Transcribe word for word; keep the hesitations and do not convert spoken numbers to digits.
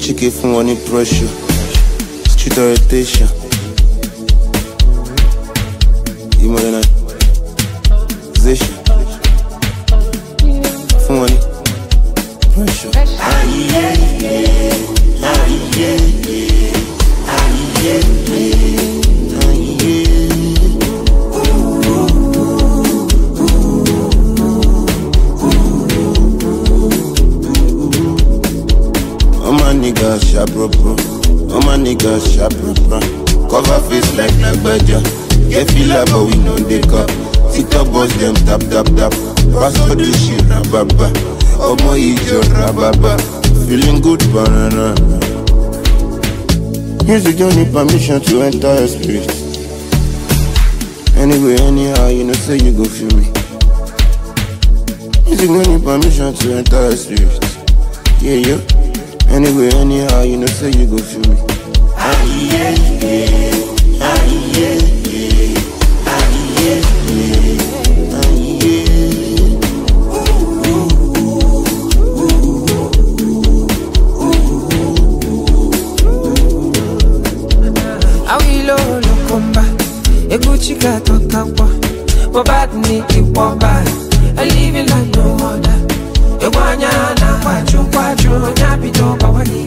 chike from any pressure, street orientation. Modernization. From any pressure. Ah yeah yeah, ah yeah yeah, ah yeah yeah, ah yeah. All my niggas sharp bro, all my niggas sharp bro. Cover face like like badger. Get feel like but we know they cup. TikTok boss them tap tap tap. Pass for the shit rababa. Oh my ijo rababa. Feeling good banana. Music don't need permission to enter your spirit. Anyway, anyhow, you know say you go feel me. Music don't need permission to enter your spirit. Yeah, yeah. Anyway, anyhow, you know say you go feel me. Ah yeah, yeah. Ah yeah, yeah. Ah yeah, yeah. Ah yeah. Awilo lo komba, egwu chike toka kwa. Mohbad ni iwomba, a living like no other. Egwanya na kwachu kwachu, nyapito kwa wani.